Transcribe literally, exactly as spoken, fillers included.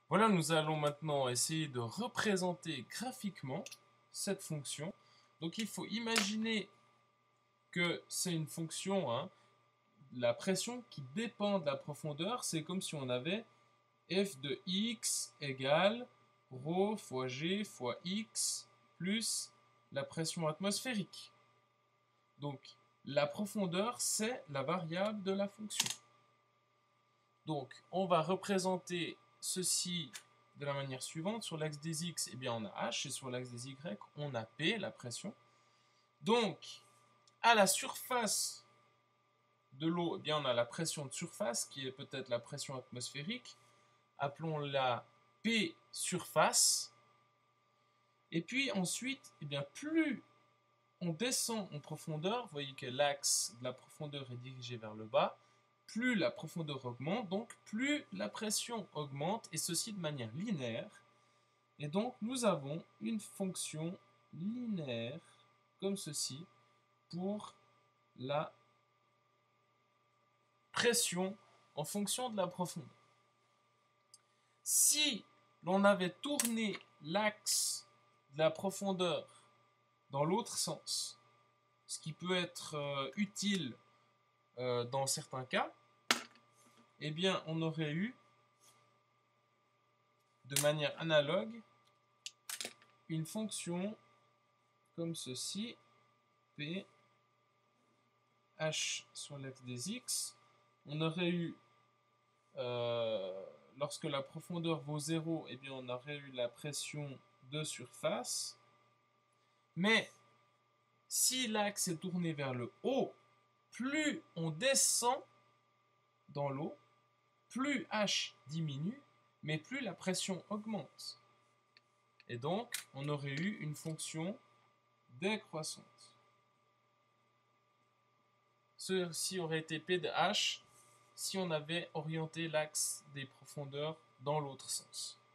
Voilà, nous allons maintenant essayer de représenter graphiquement cette fonction. Donc il faut imaginer que c'est une fonction, hein, la pression qui dépend de la profondeur. C'est comme si on avait f de x égale ρ fois g fois x plus la pression atmosphérique. Donc la profondeur, c'est la variable de la fonction. Donc on va représenter ceci de la manière suivante. Sur l'axe des x, eh bien, on a h, et sur l'axe des y, on a p, la pression. Donc, à la surface de l'eau, eh bien, on a la pression de surface, qui est peut-être la pression atmosphérique. Appelons-la P surface. Et puis ensuite, eh bien, plus on descend en profondeur, vous voyez que l'axe de la profondeur est dirigé vers le bas, plus la profondeur augmente, donc plus la pression augmente, et ceci de manière linéaire. Et donc nous avons une fonction linéaire, comme ceci, pour la pression en fonction de la profondeur. Si l'on avait tourné l'axe de la profondeur dans l'autre sens, ce qui peut être euh, utile euh, dans certains cas, eh bien, on aurait eu, de manière analogue, une fonction comme ceci, P, H sur l'axe des X. On aurait eu, euh, lorsque la profondeur vaut zéro, eh bien, on aurait eu la pression de surface. Mais si l'axe est tourné vers le haut, plus on descend dans l'eau, plus H diminue, mais plus la pression augmente. Et donc, on aurait eu une fonction décroissante. Ceci aurait été P de H si on avait orienté l'axe des profondeurs dans l'autre sens.